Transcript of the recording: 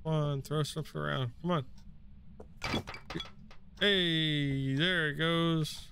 Come on, throw stuff around. Come on. Hey, there it goes.